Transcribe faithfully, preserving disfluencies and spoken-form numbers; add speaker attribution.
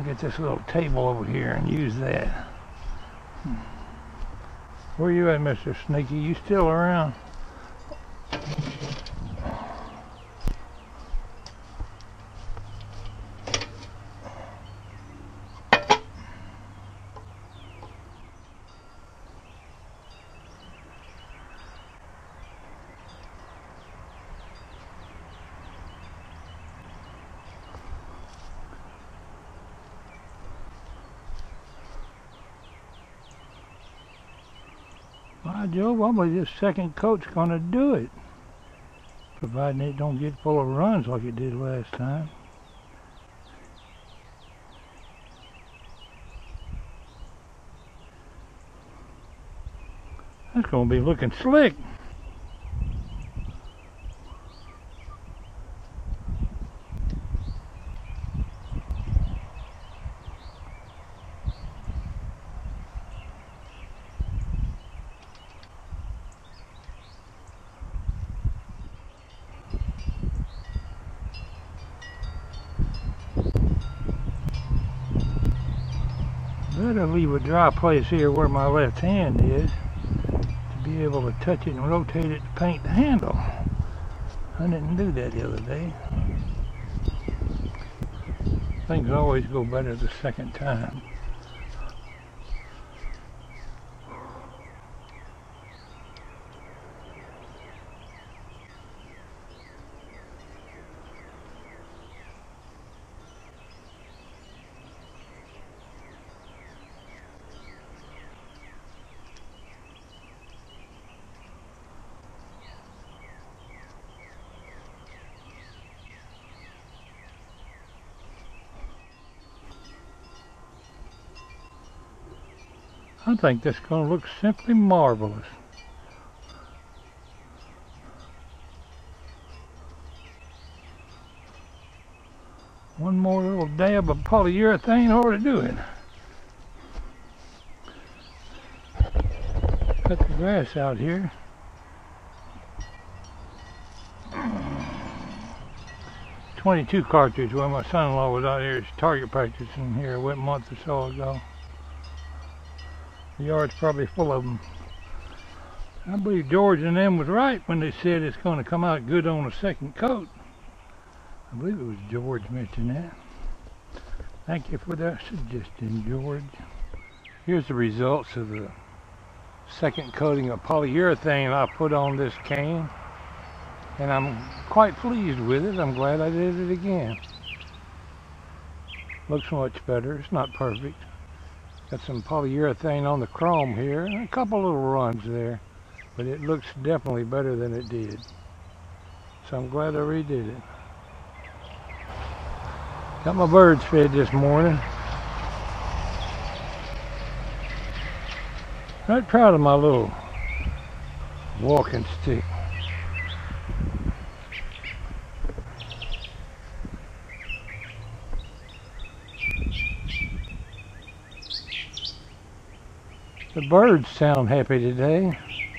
Speaker 1: get this little table over here and use that. Where you at, Mister Sneaky? You still around? By Jove, I believe this second coat's gonna do it. Providing it don't get full of runs like it did last time. That's gonna be looking slick. Better leave a dry place here where my left hand is to be able to touch it and rotate it to paint the handle. I didn't do that the other day. Things always go better the second time. I think that's going to look simply marvelous. One more little dab of polyurethane ought to do it. Cut the grass out here. twenty-two cartridge where my son-in-law was out here target practicing here a month or so ago. The yard's probably full of them. I believe George and them was right when they said it's going to come out good on a second coat. I believe it was George mentioned that. Thank you for that suggestion, George. Here's the results of the second coating of polyurethane I put on this can. And I'm quite pleased with it. I'm glad I did it again. Looks much better. It's not perfect. Got some polyurethane on the chrome here, and a couple little runs there, but it looks definitely better than it did. So I'm glad I redid it. Got my birds fed this morning. Right proud of my little walking stick. The birds sound happy today.